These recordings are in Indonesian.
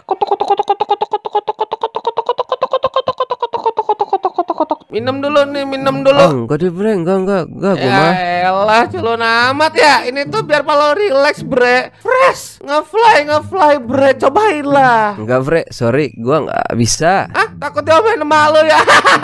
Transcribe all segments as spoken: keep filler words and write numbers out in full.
Minum dulu nih, minum dulu. Oh, enggak deh bre, enggak enggak enggak gue mah. Yaelah, culun amat ya. Ini tuh biar lo relax bre. Fresh, ngefly ngefly bre. Cobain lah. Enggak bre, sorry, gua nggak bisa. Ah, takut diomelin malu ya.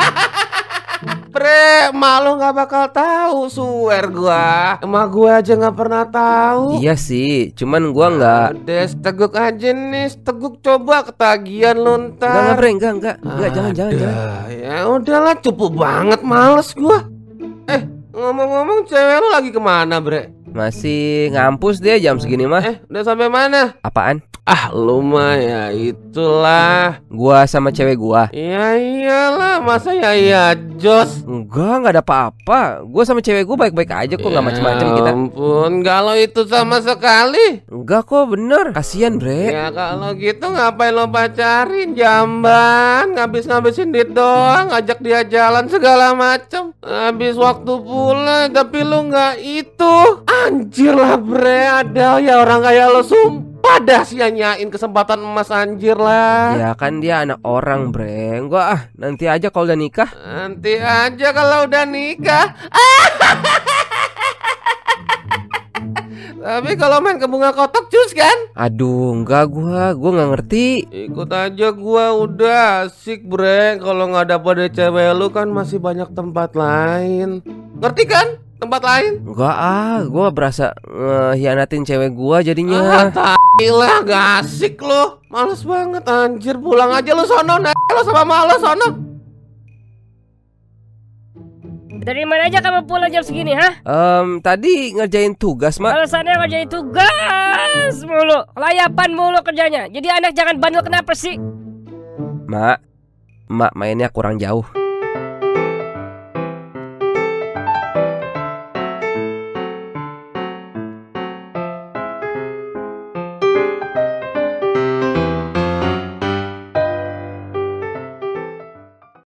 Bre, malu nggak bakal tahu, swear gua. Emak gua aja nggak pernah tahu. Iya sih, cuman gua nggak. Des, teguk aja nih, teguk coba ketagihan lu Enggak ntar. enggak bre, enggak enggak enggak jangan jangan jangan. Ya udahlah, cupu banget, males gua. Eh, ngomong-ngomong, cewek lu lagi kemana bre? Masih ngampus dia jam segini mah. Eh, udah sampai mana? Apaan? Ah, lu mah ya itulah. Gua sama cewek gua. Ya iyalah, masa ya iya jos. Enggak, enggak ada apa-apa. Gua sama cewek gua baik-baik aja kok, nggak macem-macem kita. Ya ampun, kalau itu sama sekali. Enggak kok, bener. Kasian bre. Ya kalau gitu ngapain lo pacarin, jamban, ngabis-ngabisin duit doang, ngajak dia jalan segala macem. Habis waktu pula, tapi lu nggak itu. Anjir lah bre, ada ya orang kayak lo, sumpah dah sia-nyain kesempatan emas, anjir lah. Ya kan dia anak orang bre. Enggak ah, nanti aja kalau udah nikah. Nanti aja kalau udah nikah. Tapi kalau main ke bunga kotak cus kan? Aduh, enggak gua, gua nggak ngerti. Ikut aja gua, udah asik bre. Kalau nggak dapet cewek lu kan masih banyak tempat lain. Ngerti kan? Tempat lain? Enggak ah, gua berasa ngehianatin cewek gua Ah, jadinya. tai lah, gak asik lu. Males banget anjir, pulang aja lu sono, nah lu sama malu sono. Dari mana aja kamu pulang jam segini, ha? Em, tadi ngerjain tugas, Mak. Alasannya ngerjain tugas mulu, layapan mulu kerjanya. Jadi anak jangan bandel, kenapa sih? Mak, Mak mainnya kurang jauh.